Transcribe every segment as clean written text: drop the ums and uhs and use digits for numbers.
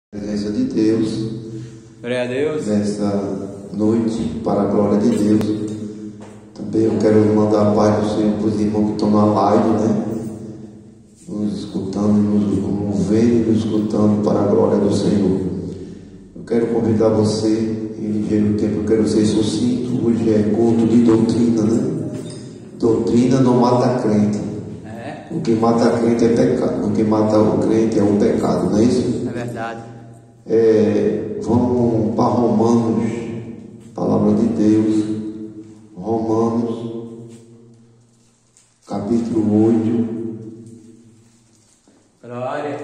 Presença de Deus, glória a Deus, nesta noite, para a glória de Deus. Também eu quero mandar a paz do Senhor para os irmãos que estão na live, né? Nos escutando, nos vendo e nos escutando para a glória do Senhor. Eu quero convidar você, em ligeiro tempo, eu quero ser sucinto. Hoje é culto de doutrina, né? Doutrina não mata crente. O que mata a crente é pecado. O que mata o crente é o pecado, não é isso? é verdade. Vamos para Romanos, palavra de Deus, Romanos, capítulo 8. Glória.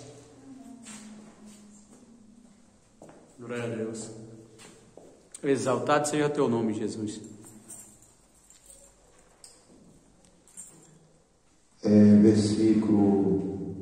Glória a Deus. Exaltado seja o teu nome, Jesus. Versículo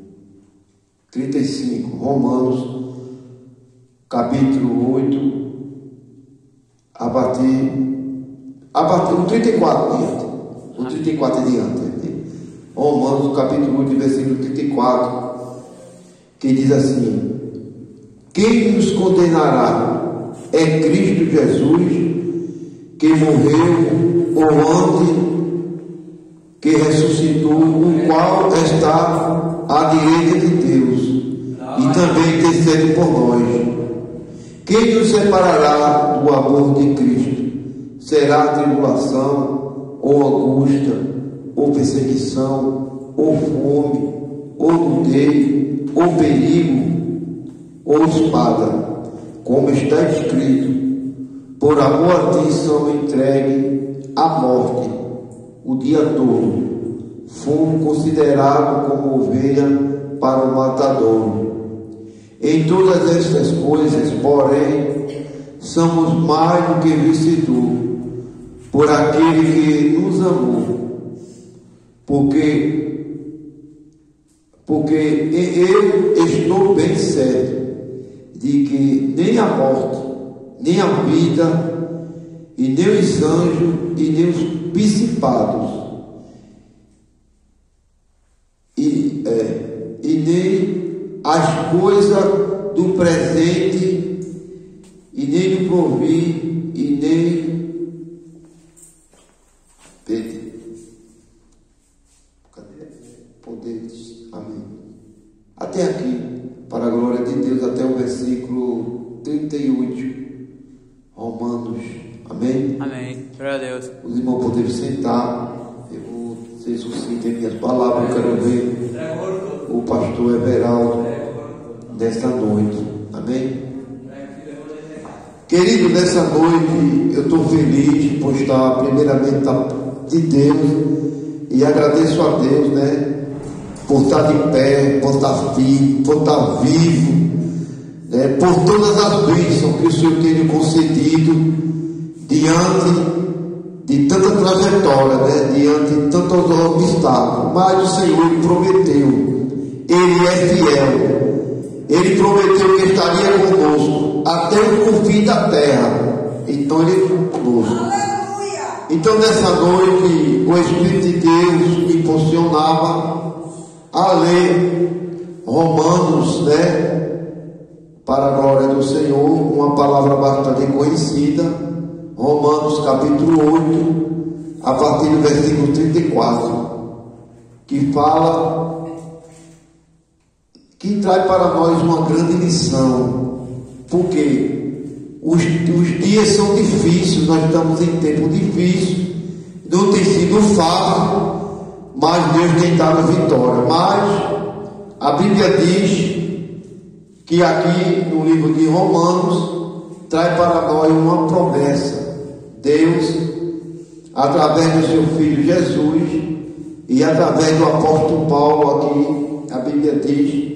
35, Romanos, capítulo 8, a partir do 34 diante. O 34 adiante. Romanos, capítulo 8, versículo 34, que diz assim: quem nos condenará? É Cristo Jesus, que morreu, ou antes, que ressuscitou, o qual está à direita de Deus, e também intercede por nós. Quem nos separará do amor de Cristo? Será tribulação, ou angústia, ou perseguição, ou fome, ou nudez, ou perigo, ou espada? Como está escrito: por amor a ti são entregues à morte o dia todo, fomos considerados como ovelha para o matador. Em todas estas coisas, porém, somos mais do que vencedores por aquele que nos amou, porque eu estou bem certo de que nem a morte, nem a vida, e nem os anjos, e nem os principados, e nem as coisas do presente, e nem do porvir, e nem poderes. Amém. Até aqui, para a glória de Deus, até o versículo 38, Romanos. Amém? Amém. Glória a Deus. Os irmãos podem sentar. Eu vou ser sucinto em minhas palavras. Eu quero ver o pastor Everaldo nesta noite. Amém? Querido, nessa noite eu estou feliz por estar primeiramente de Deus, e agradeço a Deus, né? Por estar de pé, por estar firme, por estar vivo, né? Por todas as bênçãos que o Senhor tem me concedido diante de tanta trajetória, né? Diante de tantos obstáculos. Mas o Senhor, Ele prometeu, Ele é fiel, Ele prometeu que estaria conosco até o fim da terra. Então Ele é conosco. Aleluia! Então nessa noite o Espírito de Deus me impulsionava a ler Romanos, né? Para a glória do Senhor, uma palavra bastante conhecida, Romanos capítulo 8, a partir do versículo 34, que fala, que traz para nós uma grande lição, porque os dias são difíceis, nós estamos em tempo difícil, não tem sido fácil, mas Deus tem dado vitória. Mas a Bíblia diz que aqui no livro de Romanos traz para nós uma promessa. Deus, através do seu Filho Jesus e através do apóstolo Paulo, aqui a Bíblia diz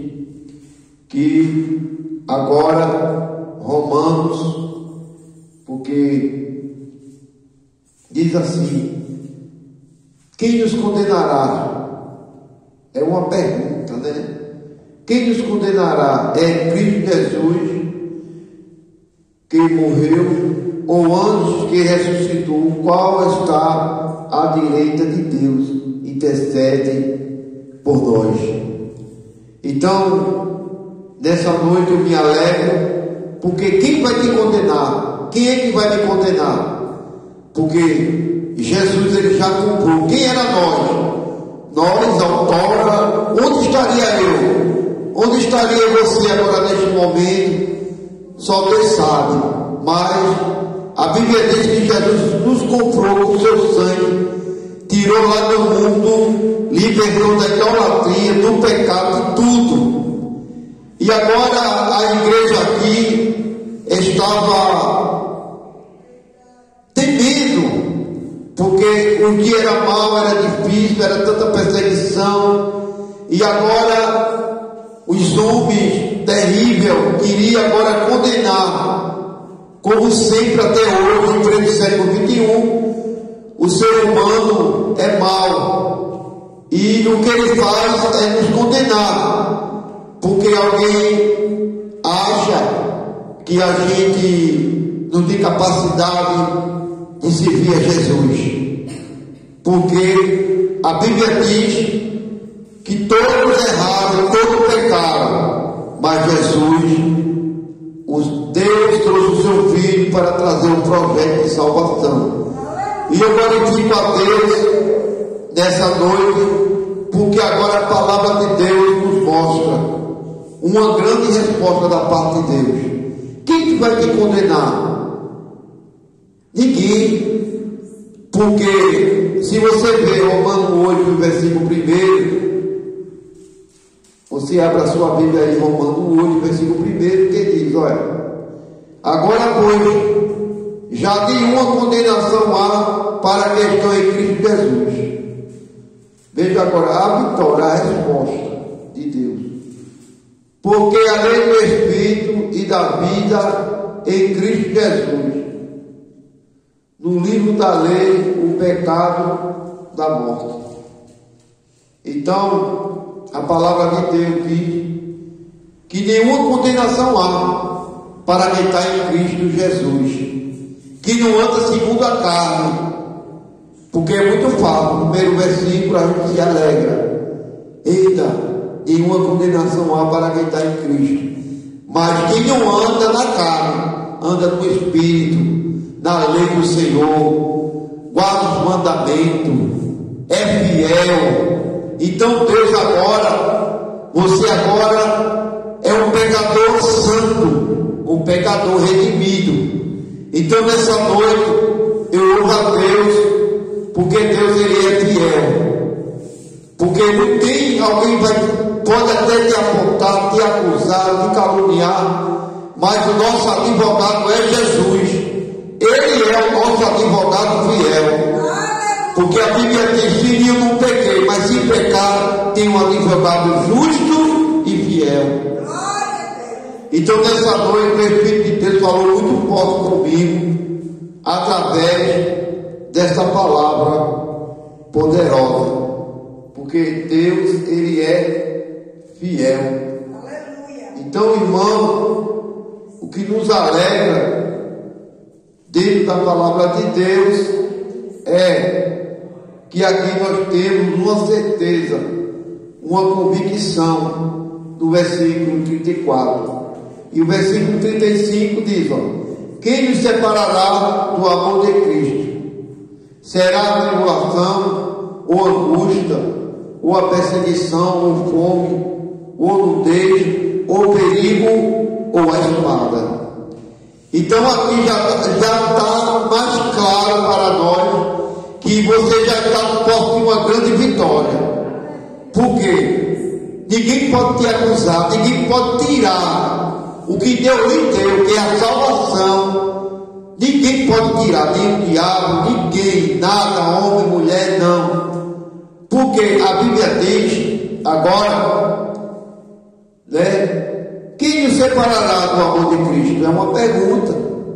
que agora Romanos, porque diz assim: quem nos condenará? É uma pergunta, né? Quem nos condenará? É Cristo Jesus, que morreu, ou antes, que ressuscitou, o qual está à direita de Deus, intercede por nós. Então, Nessa noite eu me alegro, porque quem vai te condenar? Quem é que vai me condenar? Porque Jesus ele já comprou. Quem era nós? Nós, outrora, onde estaria eu? Onde estaria você agora neste momento? Só Deus sabe. Mas a Bíblia diz que Jesus nos comprou com o seu sangue, tirou lá do mundo, libertou da idolatria, do pecado, de tudo. E agora a igreja aqui estava temendo, porque o dia era mau, era difícil, era tanta perseguição, e agora os homens terríveis queriam agora condenar, como sempre até hoje, em pleno século XXI, o ser humano é mau, e o que ele faz é nos condenar, porque alguém acha que a gente não tem capacidade de servir a Jesus, porque a Bíblia diz que todos erraram, todos pecaram, mas Deus trouxe o seu Filho para trazer um projeto de salvação. E eu glorifico a Deus nessa noite, porque agora a palavra de Deus nos mostra uma grande resposta da parte de Deus. Quem que vai te condenar? Ninguém. Porque se você ver Romanos 8, versículo 1, você abre a sua Bíblia aí, Romanos 8, versículo 1, que diz, olha, agora pois, já nenhuma condenação há para que estão em Cristo Jesus. Veja agora a vitória, a resposta de Deus. Porque a lei do Espírito e da vida em Cristo Jesus, no livro da lei, o pecado da morte. Então, a palavra de Deus diz que nenhuma condenação há para quem está em Cristo Jesus, que não anda segundo a carne, porque é muito fácil. No primeiro versículo a gente se alegra. Eita, nenhuma condenação há para quem está em Cristo. Mas quem não anda na carne, anda no Espírito, na lei do Senhor, guarda os mandamentos, é fiel. Então Deus agora, você agora é um pecador santo, um pecador redimido. Então nessa noite eu louvo a Deus, porque Deus ele é fiel. Porque não tem alguém pode até te apontar, te acusar, te caluniar, mas o nosso advogado é Jesus. Ele é o nosso advogado fiel. Porque a Bíblia diz: se eu não pequei, mas se pecar, tem um advogado justo e fiel. Então nessa noite o Espírito de Deus falou muito forte comigo, através dessa palavra poderosa. Porque Deus, ele é fiel. Aleluia. Então, irmão, o que nos alegra dentro da palavra de Deus é que aqui nós temos uma certeza, uma convicção do versículo 34. E o versículo 35 diz, ó: quem nos separará do amor de Cristo? Será a tribulação, ou angústia, ou a perseguição, ou fome, ou nudez, ou perigo, ou a espada. Então aqui já está mais claro para nós que você já está posto de uma grande vitória. Por quê? Ninguém pode te acusar, ninguém pode tirar o que Deus lhe deu, que é a salvação. Ninguém pode tirar, nem o diabo, ninguém, nada, homem, mulher, não. Porque a Bíblia diz agora, né? Quem nos separará do amor de Cristo? É uma pergunta.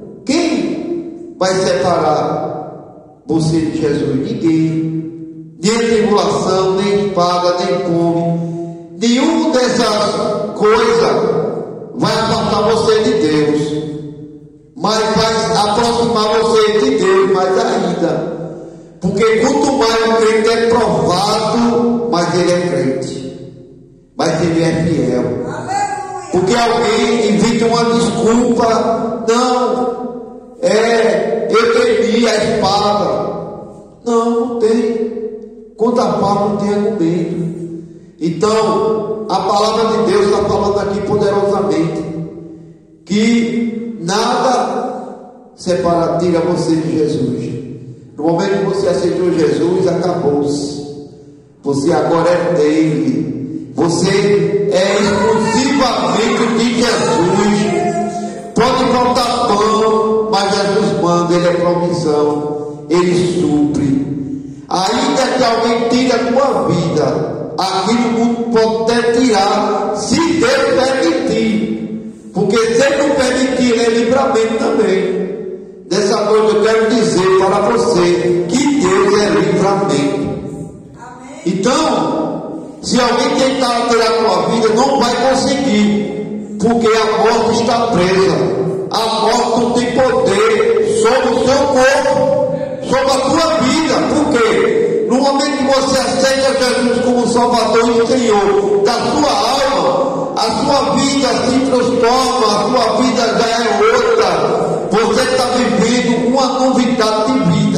Quem vai separar você de Jesus? Ninguém. Nem tribulação, nem espada, nem fome. Nenhuma dessas coisas vai afastar você de Deus, mas vai aproximar você de Deus mais ainda. Porque quanto mais o crente é provado, mais ele é crente, mas ele é fiel. Porque alguém inventa uma desculpa. Não, eu temi a espada. Não tem. Contra a paz não tem argumento. Então, a palavra de Deus está falando aqui poderosamente que nada tira você de Jesus. No momento que você aceitou Jesus, acabou-se. Você agora é dele. Você é exclusivamente de Jesus. Pode faltar pão, mas Jesus manda, ele é provisão, ele supre. Ainda que alguém tire a tua vida, aquilo o mundo pode até tirar, se Deus permitir. Porque se ele não permitir, ele é livramento também. Nessa noite eu quero dizer para você que Deus é livramento. Amém. Então, se alguém tentar tirar a tua vida, não vai conseguir, porque a morte está presa. A morte não tem poder sobre o seu corpo, sobre a tua vida. Por quê? No momento que você aceita Jesus como Salvador e Senhor da sua alma, a sua vida se transforma, a sua vida já é outra. Você está vivendo uma novidade de vida.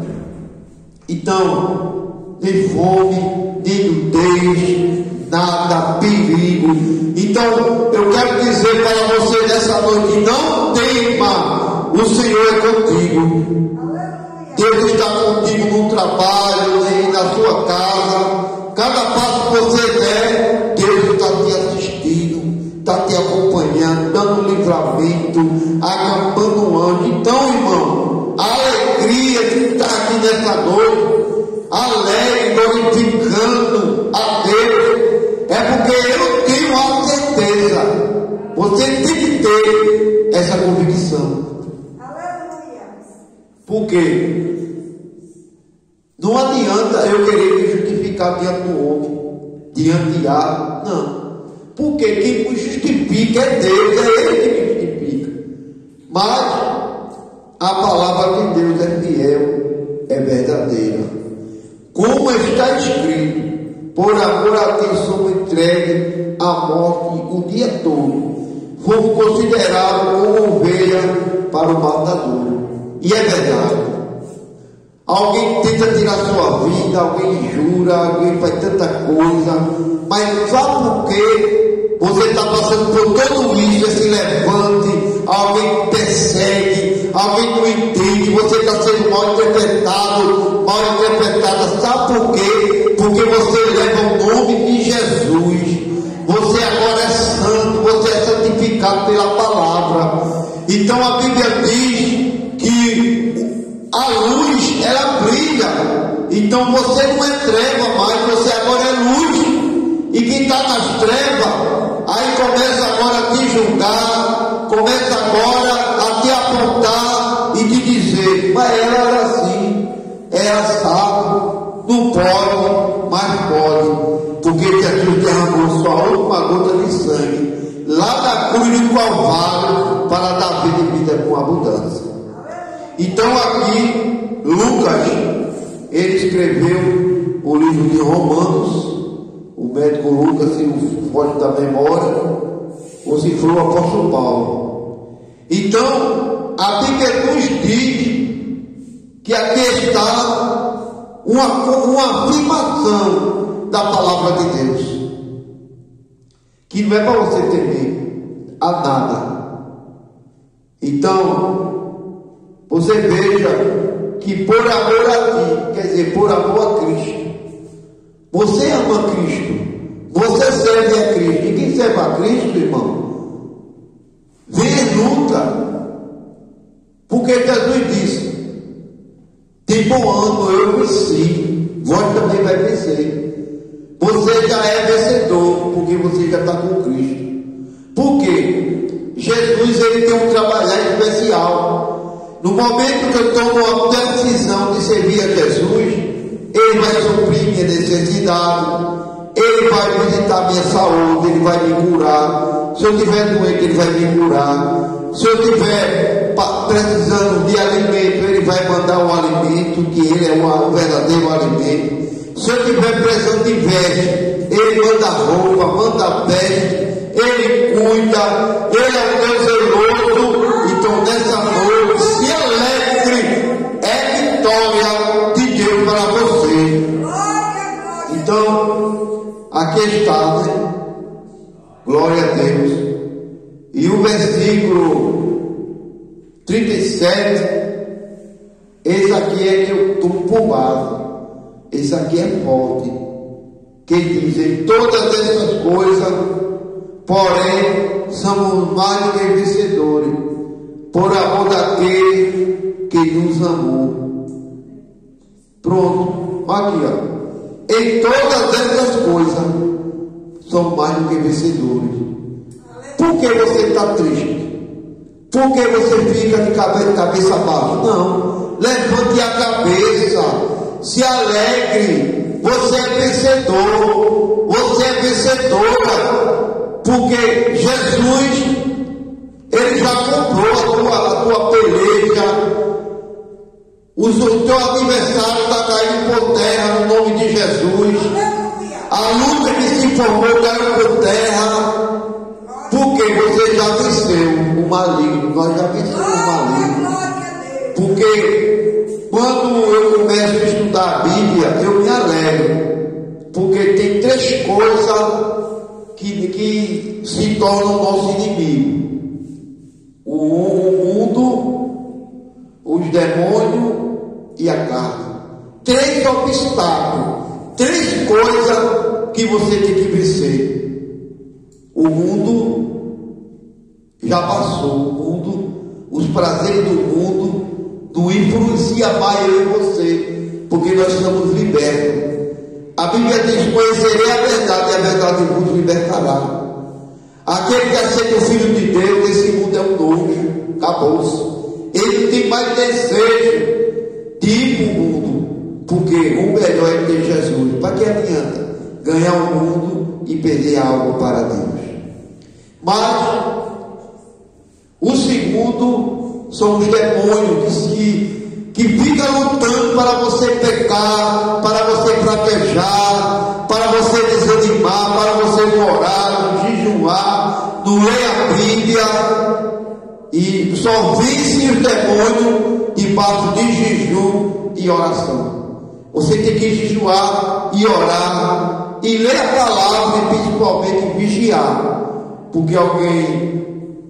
Então, nem fome, nem nudez, nada, perigo. Então, eu quero dizer para você nessa noite: não tema, o Senhor é contigo. Deus está contigo no trabalho, na sua casa. Cada passo que você der, Deus está te assistindo, está te acompanhando, dando livramento, acampando um anjo. Então, irmão, a alegria de estar aqui nessa noite, alegre, glorificando a Deus, é porque eu tenho a certeza. Você tem que ter essa convicção. Por quê? Não adianta eu querer me justificar diante do homem, diante de ar, não. Porque quem me justifica é Deus, é Ele que me justifica. Mas a palavra de Deus é fiel, é verdadeira. Como está escrito: por amor a ti somos entregues à morte o dia todo. Fomos considerados como ovelha para o matador. E é verdade. Alguém tenta tirar sua vida, alguém jura, alguém faz tanta coisa, mas sabe por quê? Você está passando por tudo isso, esse levante, alguém persegue, alguém não entende, você está sendo mal interpretada. Sabe por quê? Porque você leva o nome de Jesus. Você agora é santo, você é santificado pela palavra. Então a Bíblia diz que a luz, ela brilha. Então você não é treva mais, você agora é luz. E quem está nas trevas, aí começa agora a te julgar, começa agora a te apontar e te dizer: mas ela era assim, era sábio, não pode, mas pode. Porque Jesus derramou sua última gota de sangue lá na cruz do Calvário para dar vida e vida com abundância. Então aqui Lucas, ele escreveu o livro de Romanos. O médico Lucas, se não foge da memória, ou se for o apóstolo Paulo. Então a Bíblia nos diz que aqui está uma afirmação da palavra de Deus, que não é para você temer a nada. Então você veja que por amor a ti, quer dizer, por amor a Cristo, você ama Cristo, você serve a Cristo. E quem serve a Cristo, irmão, vem em luta, porque Jesus disse: tem bom ano, eu venci, vós também vai vencer. Você já é vencedor, porque você já está com Cristo. Por quê? Jesus, ele tem um trabalhar especial. No momento que eu tomo a decisão de servir a Jesus, ele vai suprir minha necessidade, ele vai visitar minha saúde, ele vai me curar. Se eu estiver doente, ele vai me curar. Se eu estiver precisando de alimento, ele vai mandar um alimento, que ele é um verdadeiro alimento. Se eu estiver precisando de veste, ele manda roupa, manda veste, Ele cuida, Ele é o Deus zeloso. Então nessa noite, se alegre, é vitória de Deus para você. Então, aqui está, né? Glória a Deus. E o versículo 37, esse aqui é que eu estou por base. Esse aqui é forte. Que diz: em todas essas coisas, porém, somos mais do que vencedores, por amor daquele que nos amou. Pronto, aqui ó. Em todas essas coisas, somos mais do que vencedores. Por que você está triste? Por que você fica de cabeça baixa? Não, levante a cabeça, se alegre, você é vencedor, você é vencedora, porque Jesus, Ele já comprou a tua peleja. O teu adversário está caindo por terra no nome de Jesus. A luta que se formou caiu por terra, porque você já venceu o maligno. Nós já vencemos o maligno. Porque quando eu começo a estudar a Bíblia, eu me alegro, porque tem três coisas que se tornam nosso inimigo: o mundo, os demônios e a carne. Três obstáculos, três coisas que você tem que vencer. O mundo já passou, o mundo, os prazeres do mundo não influencia mais eu e você, porque nós estamos libertos. A Bíblia diz: conhecerei a verdade e a verdade vos libertará. Aquele que aceita o Filho de Deus, esse mundo é um nojo, acabou-se. Ele não tem mais desejo de ir para o mundo, porque o melhor é ter Jesus. Para que adianta ganhar o mundo e perder algo para Deus? Mas o segundo são os demônios que ficam lutando para você pecar, para você fraquejar, para você desanimar, para você orar, jejuar, não ler a Bíblia, e só vencem os demônios debaixo de jejum e oração. Você tem que jejuar e orar e ler a palavra, e principalmente vigiar, porque alguém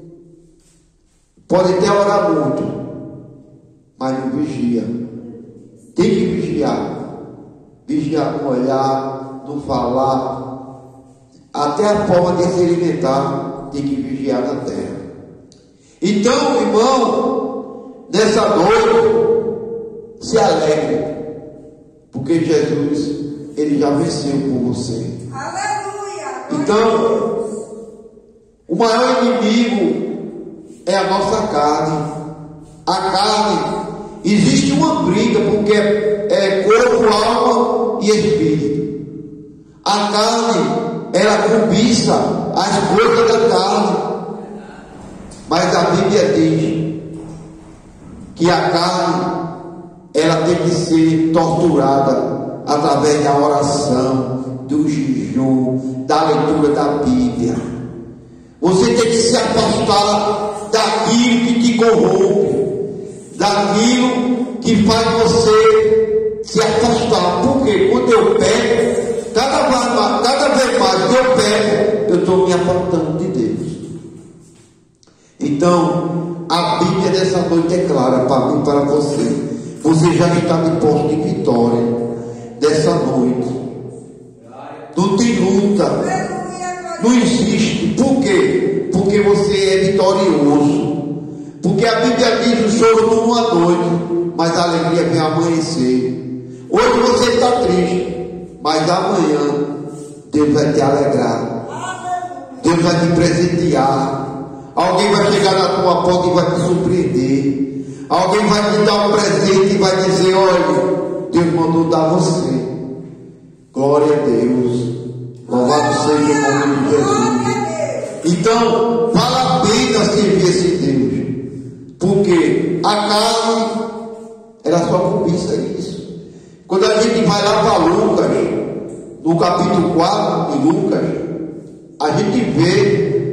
pode até orar muito, mas não vigia. Tem que vigiar no olhar, no falar, até a forma de se alimentar tem que vigiar na terra. Então, irmão, nessa noite, se alegre, porque Jesus, Ele já venceu por você. Aleluia! Então, o maior inimigo é a nossa carne. A carne, existe uma briga, porque é corpo, alma e espírito. A carne, ela cobiça as coisas da carne. Mas a Bíblia diz que a carne, ela tem que ser torturada através da oração, do jejum, da leitura da Bíblia. Você tem que se afastar daquilo que te corrompe, daquilo que faz você se afastar. Porque quando eu peco, cada vez mais que eu peco, eu estou me afastando de Deus. Então, a Bíblia dessa noite é clara para mim e para você. Você já está de posse de vitória dessa noite. Não tem luta, não existe. Por quê? Porque você é vitorioso. Porque a Bíblia diz: o choro dura uma noite, mas a alegria vem amanhecer. Hoje você está triste, mas amanhã Deus vai te alegrar, Deus vai te presentear. Alguém vai chegar na tua porta e vai te surpreender. Alguém vai te dar um presente e vai dizer: olha, Deus mandou dar você. Glória a Deus. Louvado seja o nome de Jesus. Então, vale a pena servir esse Deus, porque a carne, ela só cobiça isso. Quando a gente vai lá para Lucas, no capítulo 4 de Lucas, a gente vê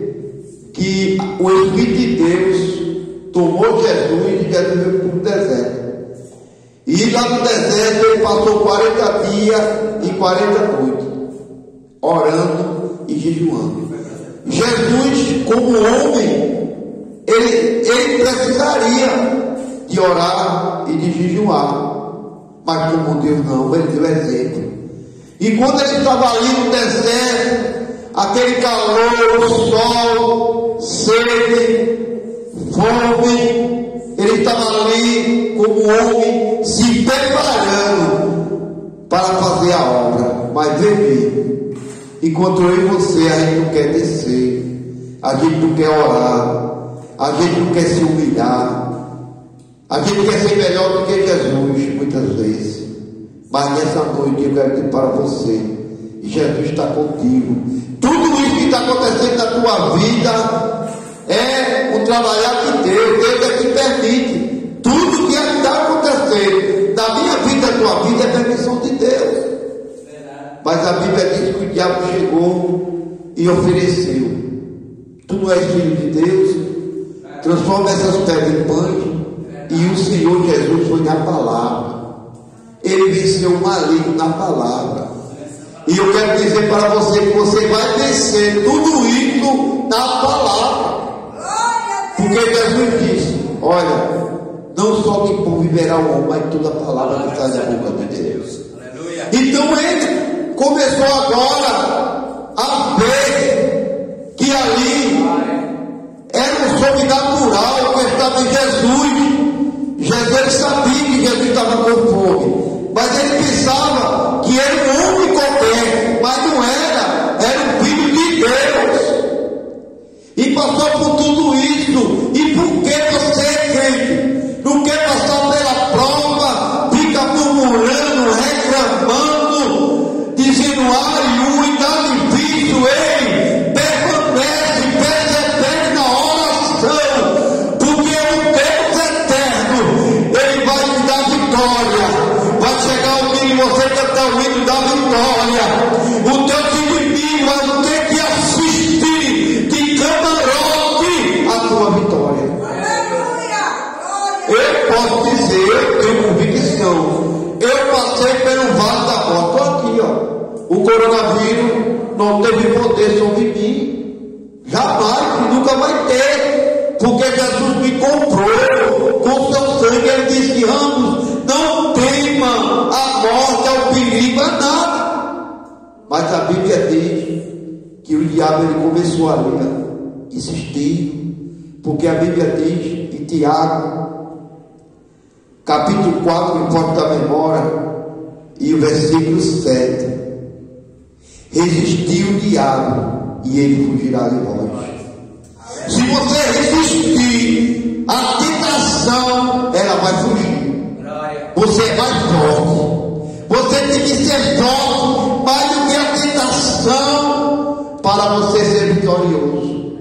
que o Espírito de Deus tomou Jesus e Jesus veio para o deserto. E lá no deserto ele passou 40 dias e 40 noites, orando e jejuando. Jesus, como homem, ele precisaria de orar e de jejuar, mas como Deus não, ele deu exemplo. E quando ele estava ali no deserto, aquele calor, o sol, sede, fome, ele estava ali como homem se preparando para fazer a obra. Mas veja, enquanto eu e você, a gente não quer descer, a gente não quer orar, a gente não quer se humilhar, a gente quer ser melhor do que Jesus muitas vezes. Mas nessa noite eu quero dizer para você, Jesus está contigo. Tudo isso que está acontecendo na tua vida é o trabalhar de Deus. Deus é que permite. Tudo que está acontecendo na minha vida, na tua vida, é permissão de Deus. Mas a Bíblia diz que o diabo chegou e ofereceu: tu não és filho de Deus? Transforma essas pedras em pães. E o Senhor Jesus foi na palavra. Ele venceu o maligno na palavra. E eu quero dizer para você que você vai vencer tudo isso na palavra. Porque Jesus disse: olha, não só de pão viverá o homem, mas toda a palavra que sai da boca de Deus. Então ele começou agora a ver que ali era um sobrenatural que estava em Jesus. Jesus sabia que Jesus estava com fome, mas ele pensava que era um homem qualquer, mas não era, era o Filho de Deus. E passou por tudo isso. E por que você é crente? Não quer passar pela prova, fica murmurando, reclamando, dizendo: ai, está difícil, ei, permanece, persevere na oração, porque o Deus eterno, ele vai te dar vitória. Vai chegar o dia que você cantar o hino da vitória. O teu inimigo vai ter que assistir de camarote a tua vitória. Eu posso dizer, eu tenho convicção. Eu passei pelo vale da morte. Estou aqui, ó. O coronavírus não teve poder sobre mim. Jamais, e nunca vai ter. Porque Jesus me comprou com seu sangue. Ele disse: Ramos, não tema a morte, ao perigo, a nada. Mas a Bíblia diz que o diabo ele começou ali a insistir. Porque a Bíblia diz em Tiago, capítulo 4, me pode da memória, e o versículo 7: resistir o diabo e ele fugirá de vós. Se você resistir à tentação, ela vai fugir. Você é mais forte. Você tem que ser forte mais do que a tentação para você ser vitorioso.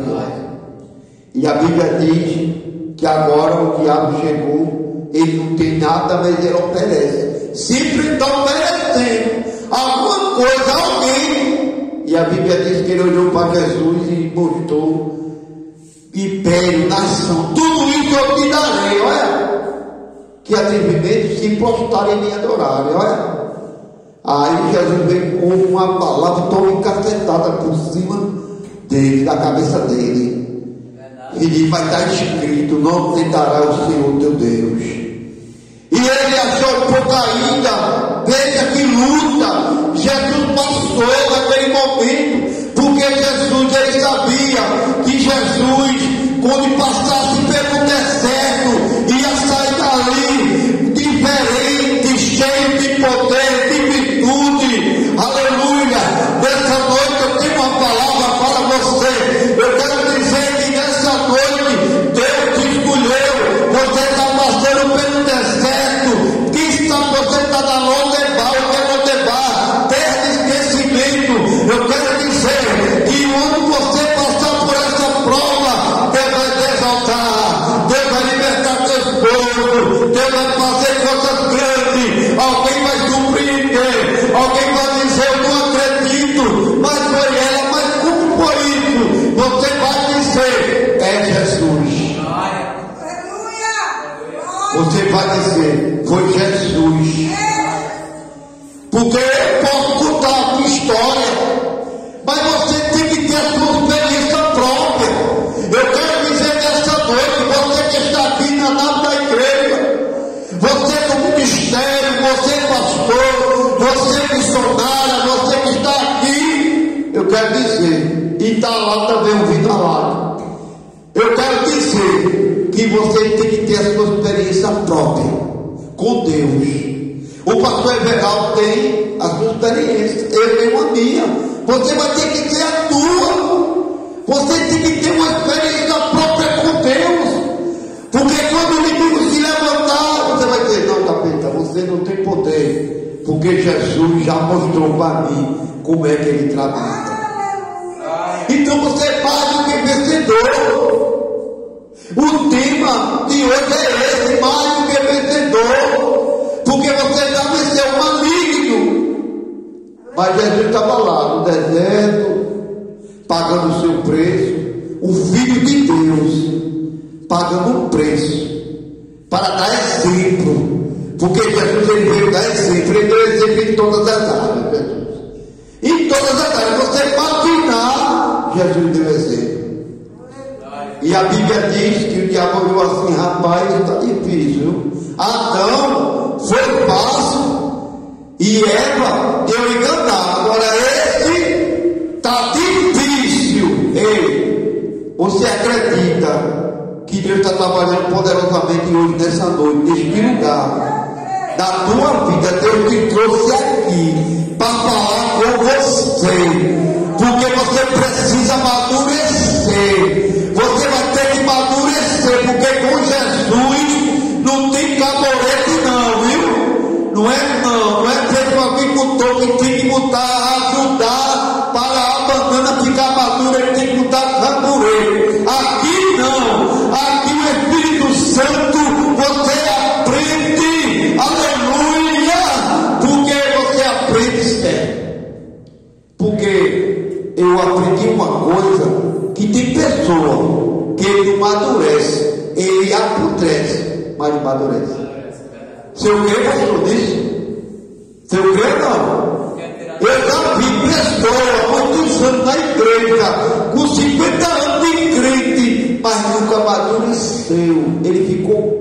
E a Bíblia diz que agora o diabo chegou, ele não tem nada, mas ele oferece. Sempre está oferecendo alguma coisa a alguém. E a Bíblia diz que ele olhou para Jesus e mostrou: império, nação, tudo isso eu te darei. Olha que atrevimento, se prostarem e me adorarem. Olha. Aí Jesus veio com uma palavra tão encacetada por cima dele, da cabeça dele. E diz: vai estar escrito: não tentará o Senhor teu Deus. E ele achou um pouco ainda. Veja que luta Jesus passou naquele momento. Porque Jesus, ele sabia que Jesus, quando passasse pelo deserto, ia sair dali diferente, cheio de poder, de virtude. Aleluia. Nessa noite eu tenho uma palavra para você. Eu quero dizer que nessa noite Deus te escolheu. Você está passando pelo deserto. Quem sabe você está na Lodebar, ou que é Lodebar, terra de esquecimento. Eu quero dizer que quando você passar por essa prova, Deus vai te exaltar, Deus vai libertar teu povo, Deus vai fazer coisas grandes. Alguém vai surpreender, alguém vai dizer: eu não acredito, mas foi ela. Mas como foi isso? Você vai dizer: Você vai dizer, foi Jesus. Porque eu posso contar a tua história, mas você tem que ter a sua experiência própria. Eu quero dizer nessa noite, você que está aqui na nave da igreja, você do ministério, você pastor, você missionária, você que está aqui, eu quero dizer, e está lá também ouvindo a live, eu quero dizer que você tem que ter a sua experiência própria com Deus. O pastor Everaldo tem a sua experiência, eu tenho a minha. Você vai ter que ter a tua. Você tem que ter uma experiência própria com Deus. Porque quando o inimigo se levantar, você vai dizer, não, capeta, você não tem poder. Porque Jesus já mostrou para mim como é que ele trabalha. Então você é mais do que vencedor. O tema de hoje é esse, mais do que vencedor. Porque você já venceu o maligno. Mas Jesus estava lá no deserto, pagando o seu preço. O Filho de Deus pagando um preço para dar exemplo. Porque Jesus ele veio dar exemplo. Ele deu exemplo em todas as áreas. Jesus. Em todas as áreas. Você imaginar, Jesus deu exemplo. E a Bíblia diz que o diabo viu assim, rapaz, está difícil. Adão foi fácil e Eva deu enganado. Agora esse está difícil. Ei, você acredita que Deus está trabalhando poderosamente hoje, nessa noite, neste lugar da tua vida? Deus te trouxe aqui para falar com você, porque você precisa amadurecer. Você vai ter que amadurecer, porque com Jesus não tem caborete não, viu? Não é ter um agricultor que tem que botar, ajudar para a banana ficar madura, ele tem que botar caborete. Aqui não, aqui o Espírito Santo, você aprende, aleluia, porque você aprende certo. Porque eu aprendi uma coisa, que tem pessoa que ele não amadurece, ele apodrece, mas não amadurece. Seu crê, pastor, disso? Seu crê, não? Eu já vi pessoa há muitos anos na igreja, com 50 anos de crente, mas nunca amadureceu. Ele ficou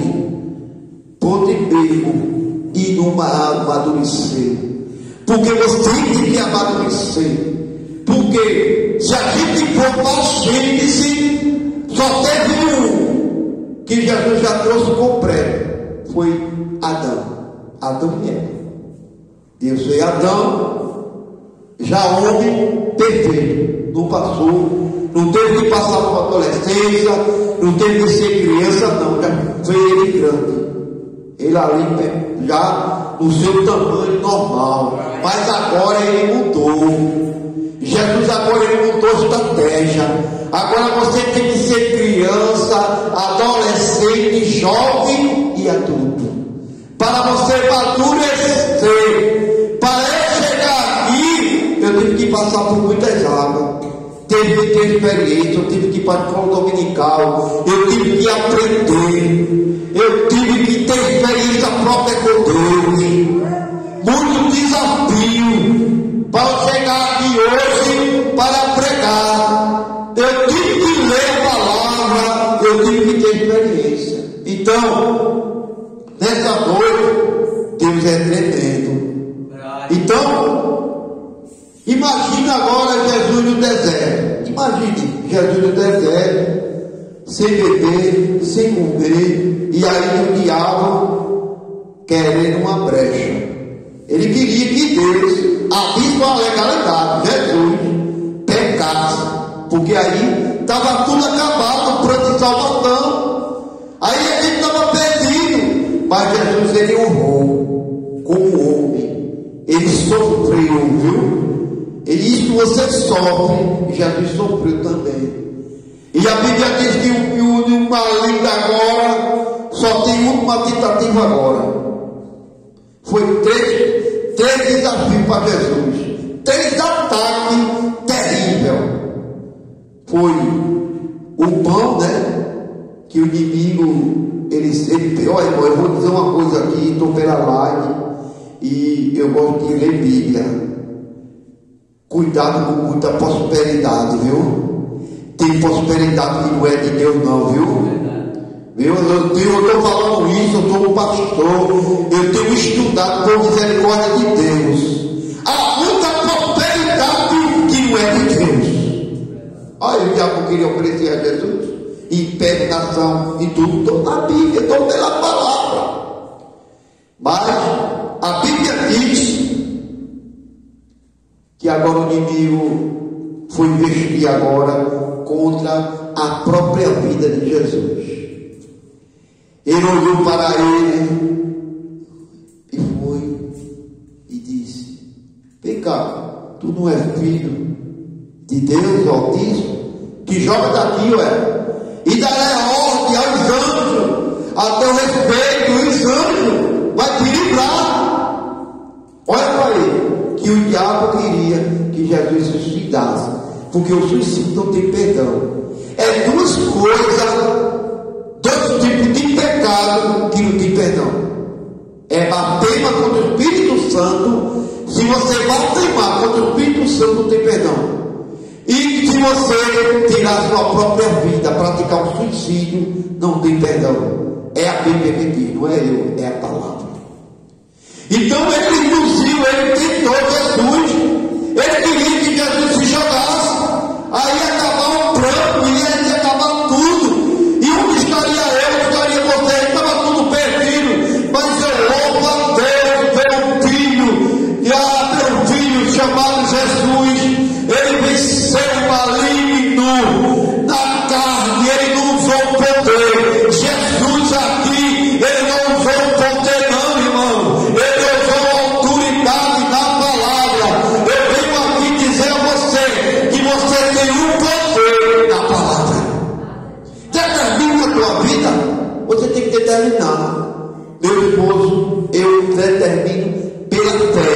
podre mesmo, e não amadureceu. Porque você tem que amadurecer. Porque se a gente for para Gênesis, só teve um que Jesus já trouxe completo. Foi Adão e Eva. Deus fez Adão, já homem perfeito, não passou, não teve que passar por adolescência, não teve que ser criança, não, já foi ele grande, ele ali já no seu tamanho normal, mas agora ele mudou. Jesus agora ele mudou a estratégia. Agora você tem que ser criança, adolescente, jovem e adulto. Para você amadurecer. Para eu chegar aqui, eu tive que passar por muitas águas. Tive que ter experiência, eu tive que ir para a escola dominical, eu tive que aprender, eu tive que ter experiência própria com Deus. Muito desafio para eu chegar aqui hoje para pregar. Eu tive que ler a palavra, eu tive que ter experiência. Então, nessa noite, Deus é tremendo. Então, imagina agora Jesus no deserto. Imagine Jesus no deserto, sem beber, sem comer, e aí o diabo querendo uma brecha. Ele queria que Deus abrisse a legalidade, Jesus pecasse, porque aí estava tudo acabado, o plano de salvação. Aí a gente estava perdido, mas Jesus ele honrou como homem, ele sofreu, viu? E isso você sofre, Jesus sofreu também. E a Bíblia diz que o maligno agora só tem uma tentativa agora. Foi três desafios para Jesus, 3 ataques terríveis. Foi o pão, né? Que o inimigo ele sempre, olha irmão, eu vou dizer uma coisa aqui, estou pela live e eu gosto de ler Bíblia. Cuidado com muita prosperidade, viu? Tem prosperidade que não é de Deus não, viu? Eu estou falando isso, eu sou um pastor, eu tenho estudado por misericórdia de Deus. Há muita prosperidade que não é de Deus. Olha, o diabo queria oferecer a Jesus impregnação e tudo, estou na Bíblia, estou pela palavra. Mas a Bíblia diz que agora o inimigo foi investir agora contra a própria vida de Jesus. Ele olhou para ele e foi e disse: vem cá, tu não és filho de Deus Altíssimo, que joga daqui, ué, e dará ordem aos anjos a teu respeito, os anjos vai te livrar. Olha para ele, que o diabo queria que Jesus suicidasse, porque o suicídio não tem perdão. É duas coisas, dois tipos de pecado que não tem perdão. É blasfema contra o Espírito Santo. Se você blasfemar contra o Espírito Santo, não tem perdão. E se você tirar a sua própria vida, praticar um suicídio, não tem perdão. É a Bíblia que diz, não é eu, é a palavra. Então ele induziu, ele tentou Jesus, ele queria que Jesus se jogasse, aí ia acabar o plano, ia acabar tudo, e onde estaria eu, estaria você, estava tudo perdido, mas eu louvo a Deus pelo Filho, e pelo Filho chamado Jesus. Ele venceu o maligno na carne, ele não usou o poder. Jesus aqui, ele não usou o poder não, irmão, ele usou a autoridade na palavra. Eu venho aqui dizer a você que você tem um poder na palavra. Determina a tua vida, você tem que determinar. Meu esposo, eu determino pela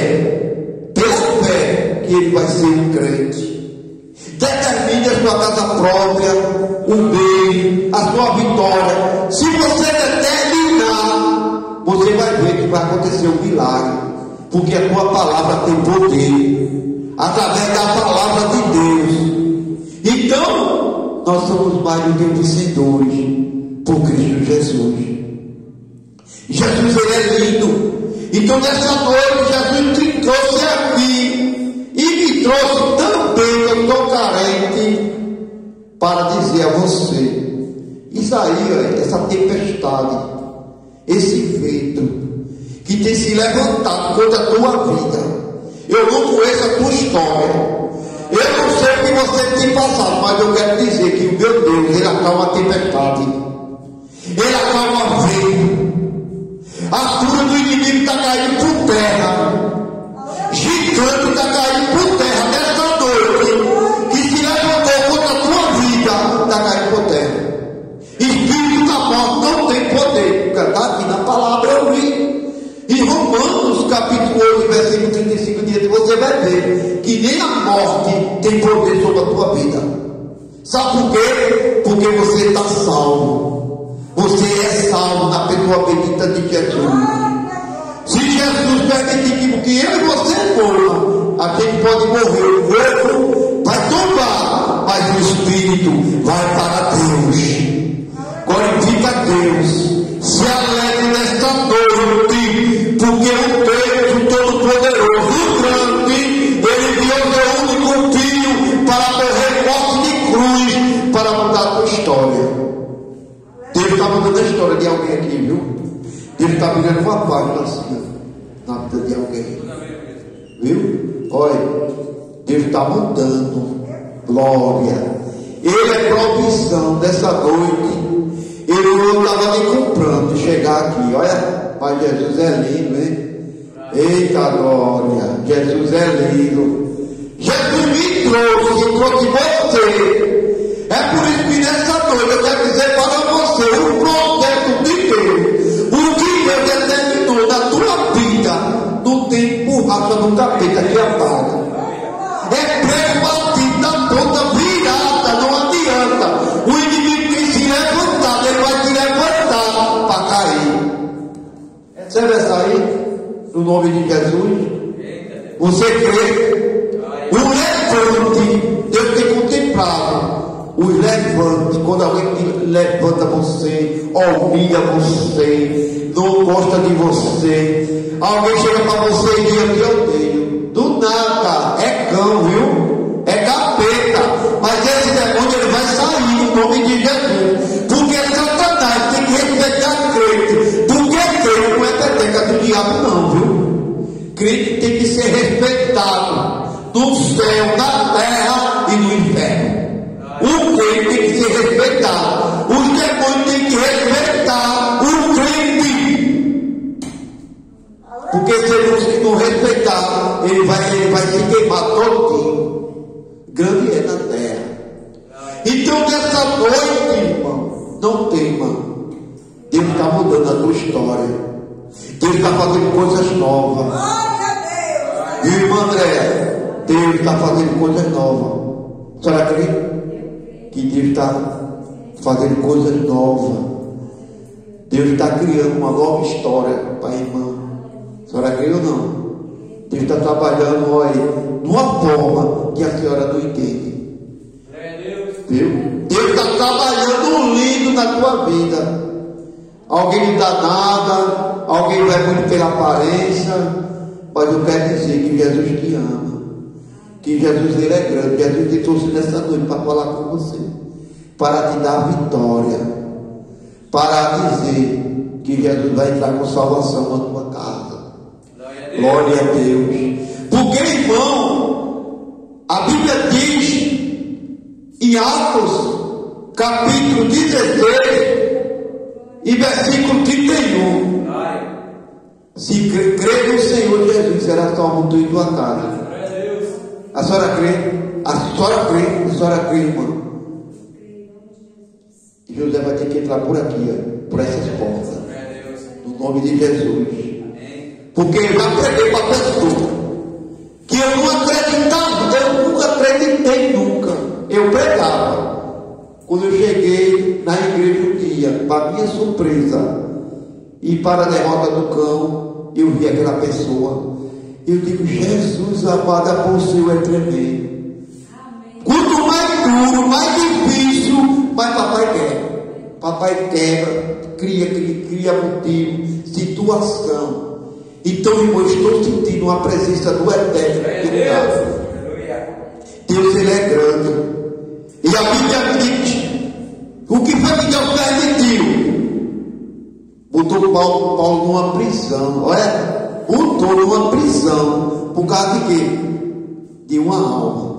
fé que ele vai ser um crente. Determine a sua casa própria, o bem, a sua vitória. Se você determinar, você vai ver que vai acontecer um milagre, porque a tua palavra tem poder, através da palavra de Deus. Então, nós somos mais do que vencedores por Cristo Jesus. Jesus, ele é lindo. Então nessa noite Jesus te trouxe aqui e me trouxe também, eu estou carente, para dizer a você, isso aí, essa tempestade, esse vento que tem se levantado contra a tua vida. Eu não conheço a tua história, eu não sei o que você tem passado, mas eu quero dizer que o meu Deus, ele acalma a tempestade, ele acalma o vento. A cura do inimigo está caindo por terra. Gigante está caindo por terra nessa noite, que se levantou contra a tua vida, está caindo por terra. Espírito da morte não tem poder, porque está aqui na palavra, eu li. Em Romanos capítulo 8, versículo 35 diante, você vai ver que nem a morte tem poder sobre a tua vida. Sabe por quê? Porque você está salvo. Você é salvo na pessoa bendita de Jesus. Se Jesus permitir que eu e você morra, a gente pode morrer, o corpo vai tombar, mas o espírito vai para Deus. Glorifica a Deus, se alegre nesta noite, porque o Deus Todo-Poderoso, o grande, ele deu o seu único filho para morrer morte de cruz, para mudar a tua história. Deus está mudando a história de alguém aqui, viu? Deus está virando uma página assim, na vida de alguém. Viu? Olha, Deus está mudando. Glória. Ele é provisão dessa noite. Ele não estava nem comprando chegar aqui. Olha, mas Jesus é lindo, hein? Eita glória. Jesus é lindo. Jesus me trouxe você. É por isso que nessa noite eu quero dizer para você o projeto de Deus, o que Deus determinou na tua vida, não tem borracha no capeta que apaga. É prego batido na ponta virada, não adianta. O inimigo tem se levantado, ele vai te levantar Você vai sair no nome de Jesus? Você crê? O levante, Deus tem contemplado os levantes. Quando alguém levanta você, humilha você, não gosta de você, alguém chega para você e diz: eu te odeio. Do nada, é cão, viu? É capeta. Mas esse demônio ele vai sair no nome de Jesus. Porque Satanás tem que respeitar crente. Porque crente não é peteca do diabo, não, viu? Crente tem que ser respeitado no céu, na terra e no inferno. O crente tem que ser respeitado. Os demônios têm que respeitar o crente. Porque se não respeitar, ele vai se queimar todinho. Grande é na terra. Então nessa noite, irmão, não tema. Deus está mudando a tua história. Deus está fazendo coisas novas. Irmã André, Deus está fazendo coisas novas. A senhora crê que Deus está fazendo coisas novas? Deus está criando uma nova história para a irmã. A senhora crê ou não? Deus está trabalhando, olha, de uma forma que a senhora não entende. Viu? Deus está trabalhando lindo na tua vida. Alguém não dá nada, alguém vai muito pela aparência, mas eu quero dizer que Jesus te ama, que Jesus ele é grande. Jesus te trouxe nessa noite para falar com você, para te dar vitória, para dizer que Jesus vai entrar com salvação na tua casa. Glória a Deus. Porque, irmão, a Bíblia diz em Atos capítulo 16 e versículo 31: se crê no Senhor Jesus, será salvo tu e tua casa. A senhora crê? A senhora crê? A senhora crê, irmão? E José vai ter que entrar por aqui, ó, por essas portas, no nome de Jesus. Porque eu já preguei para a pessoa que eu não acreditava, eu nunca acreditei, nunca. Eu pregava. Quando eu cheguei na igreja um dia, para minha surpresa e para a derrota do cão, eu vi aquela pessoa. Eu digo: Jesus amado, a possível é tremendo. Quanto mais duro, mais difícil, mais papai quer. Papai quebra, cria motivo, situação. Então, irmão, eu estou sentindo uma presença do Eterno aqui no lugar. Deus, ele é grande. E a Bíblia diz: o que foi que Deus permitiu? Botou Paulo numa prisão. Olha, botou numa prisão. Por causa de quê? De uma alma.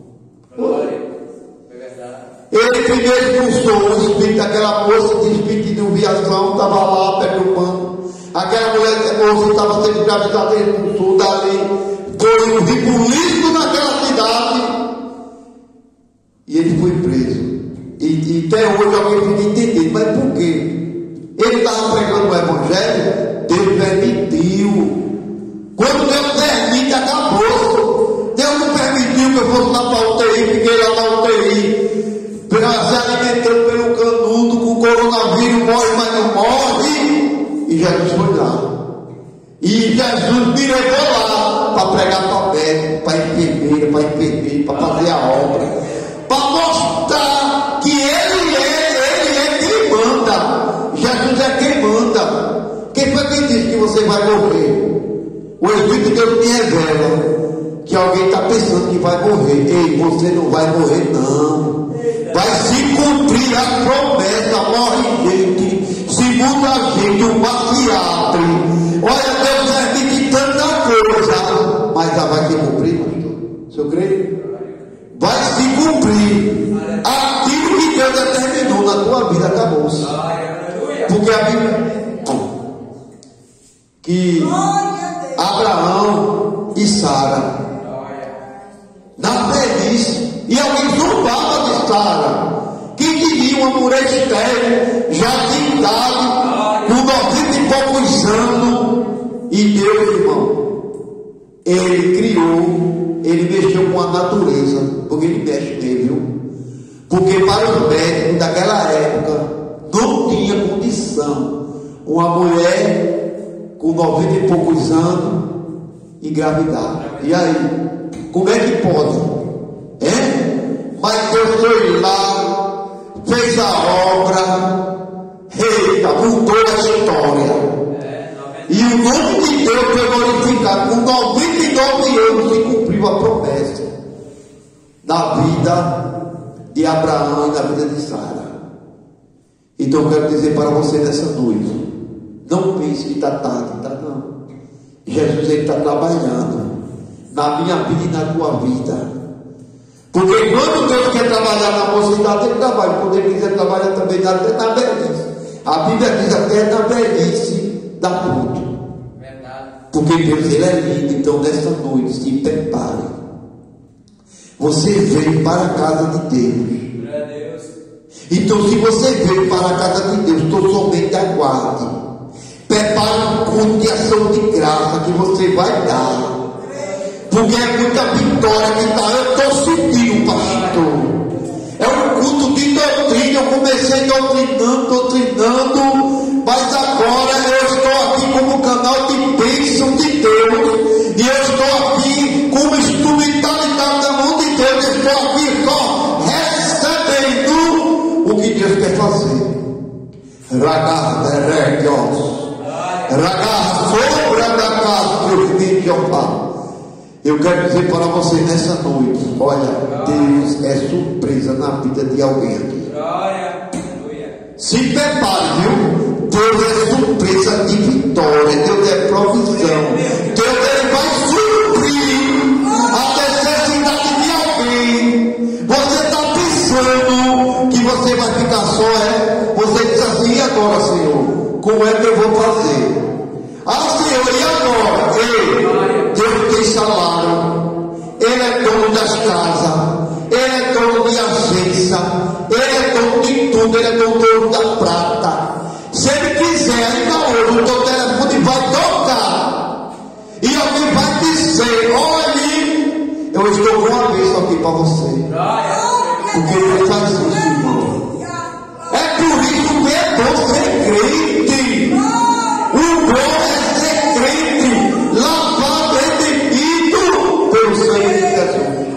Ele primeiro expulsou o espírito daquela moça, de espírito de desviação, estava lá perturbando. Aquela moça estava sendo engravidada, ele expulsou dali, foi ribulido naquela cidade e ele foi preso. E até hoje alguém fica entendendo, mas por quê? Ele estava pregando o evangelho, Deus permitiu. Quando Deus permite, acabou. Deus não permitiu que eu fosse lá para a UTI, fiquei lá na UTI, se alimentando pelo canudo, com o coronavírus, morre, mas não morre. E Jesus foi lá. E Jesus me levou lá para pregar para médico, para enfermeira, para fazer a obra, para mostrar que Ele é quem manda. Jesus é quem manda. Quem foi quem disse que você vai morrer? O Espírito de Deus me revela que alguém está pensando que vai morrer. Ei, você não vai morrer, não. Vai se cumprir a promessa. Morre gente, se muda gente, um baciatre. Olha, Deus permite tanta coisa, mas já vai se cumprir, pastor. O senhor crê? Vai se cumprir aquilo que Deus determinou na tua vida, acabou-se. Porque a Bíblia que Abraão e Sara na velhice, e alguém zombava de Sara, que queria uma mulher estéril, já de idade, com 90 e poucos anos. E Deus, irmão, Ele criou, Ele mexeu com a natureza, porque Ele mexe nele, viu? Porque para os médicos daquela época não tinha condição uma mulher com 90 e poucos anos, engravidar. E aí? Como é que pode? Mas Deus foi lá, fez a obra, eita, mudou a história. E o nome de Deus foi glorificado. Com 99 anos se cumpriu a promessa na vida de Abraão e na vida de Sara. Então eu quero dizer para você nessa noite, não pense que está tarde, tá não. Jesus está trabalhando na minha vida e na tua vida. Porque quando Deus quer trabalhar na mocidade, Ele trabalha. Quando Ele quiser trabalhar também na velhice. A Bíblia diz até na velhice dá fruto. Verdade. Porque Deus, Ele é lindo. Então nesta noite se prepare. Você veio para a casa de Deus. Então se você veio para a casa de Deus, então somente aguarde. Prepare um culto de ação de graça que você vai dar. Porque é muita vitória que está. Eu estou sentindo, pastor. É um culto de doutrina. Eu comecei doutrinando, mas agora eu estou aqui como canal de bênção de Deus. E eu estou aqui como instrumentalidade da mão de Deus. Eu estou aqui só recebendo o que Deus quer fazer. Eu quero dizer para você nessa noite, olha, Deus é surpresa na vida de alguém aqui. Se prepare, viu? Deus é surpresa de vitória, Deus é provisão. Deus ele vai suprir a necessidade de alguém. Você está pensando que você vai ficar só, Você diz assim, e agora, Senhor? Como é que eu vou fazer? Senhor, e agora? Ei, Deus tem salário, Ele é dono das casas, Ele é dono de agência, Ele é dono de tudo, Ele é dono da prata. Se Ele quiser, ainda hoje o teu telefone vai tocar e alguém vai dizer, olhe, eu estou com uma bênção aqui para você. Porque Ele faz isso, irmão. É por isso que é bom ser crente. O bom é ser crente, lavado, redimido pelo sangue de Jesus.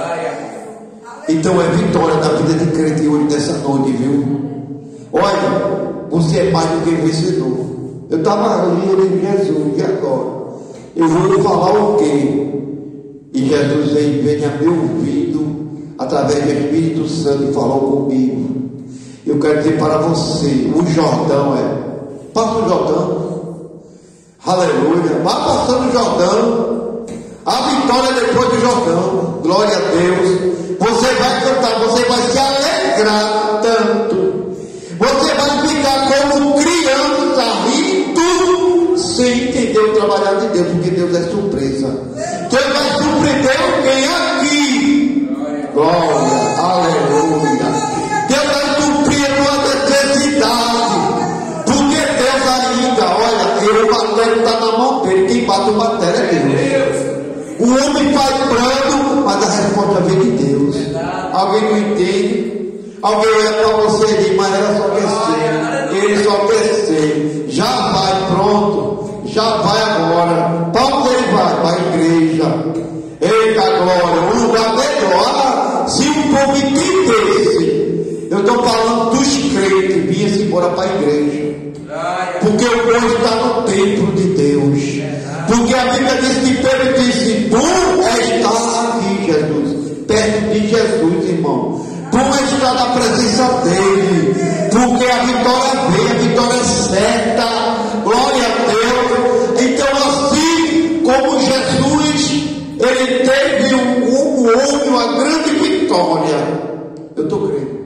Então é vitória na vida de crente hoje, nessa noite, viu? Olha, você é mais do que vencedor. Eu estava ali, eu disse, Jesus, e agora? Eu vou falar o quê? E Jesus veio a meu ouvido, através do Espírito Santo, e falou comigo. Eu quero dizer para você, o Jordão passa o Jordão. Aleluia, vá passando o Jordão. A vitória depois do Jordão. Glória a Deus. Você vai cantar, você vai se alegrar tanto. Você vai ficar como criança, rindo, sem entender o trabalhar de Deus, porque Deus é surpresa. Deus vai surpreender alguém aqui. Glória, aleluia. Deus vai suprir a tua necessidade. Porque Deus ainda, olha, o batério está na mão dele. Quem bate o batério é Deus. O homem faz plano, mas a resposta vem de Deus. Alguém não entende? Alguém olha para você e diz, mas ela só quer ser. Ele só quer ser. Já vai, pronto. Já vai agora. Para onde ele vai? Para a igreja. Eita glória, um lugar melhor. Se um povo entendesse, eu estou falando dos crentes, vinha-se embora para a igreja. Porque o povo está no templo de Deus. Porque a Bíblia diz que Pedro disse, tu estás aqui, Jesus, perto de Jesus, irmão. Tu estás na presença dele. Porque a vitória vem, a vitória é certa. Glória a Deus. Então assim como Jesus, ele teve um homem, uma grande vitória. Eu estou crendo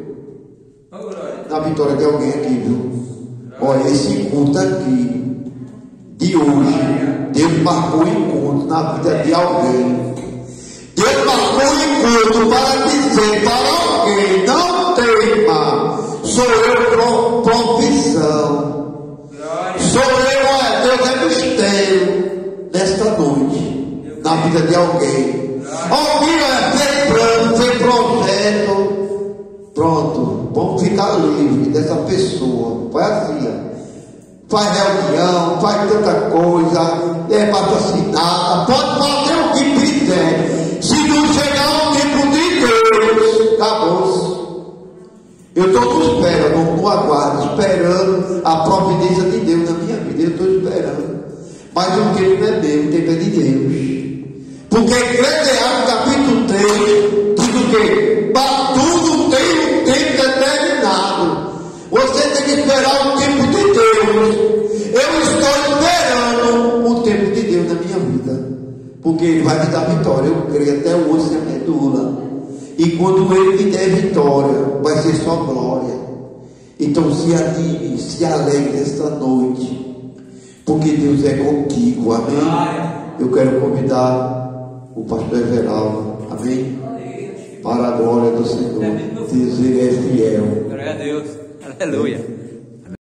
na vitória de alguém aqui, viu? Olha, esse culto aqui de hoje, Deus marcou um encontro na vida de alguém. Deus marcou um encontro para dizer para alguém, não tema, sou eu profissão. Sou eu, olha, Deus é mistério nesta noite, na vida de alguém. Alguém fez plano, fez projeto. Pronto, vamos ficar livre dessa pessoa. Foi assim, ó. faz reunião, faz tanta coisa, é patrocinada, pode fazer o que quiser. Se não chegar o tempo de Deus, acabou-se. Eu estou esperando, no aguardo, esperando a providência de Deus na minha vida. Eu estou esperando. Mas o tempo não é meu, o tempo é de Deus. Porque Eclesiastes capítulo 3 diz o quê? Para tudo tem um tempo determinado. Você tem que esperar o tempo de Deus. Eu estou esperando o tempo de Deus na minha vida. Porque Ele vai me dar vitória. Eu creio até o osso e a medula. E quando Ele me der vitória, vai ser só glória. Então se anime, se alegre esta noite. Porque Deus é contigo, amém? Eu quero convidar o pastor Everaldo, amém? Para a glória do Senhor. Deus, Ele é fiel. Glória a Deus, aleluia.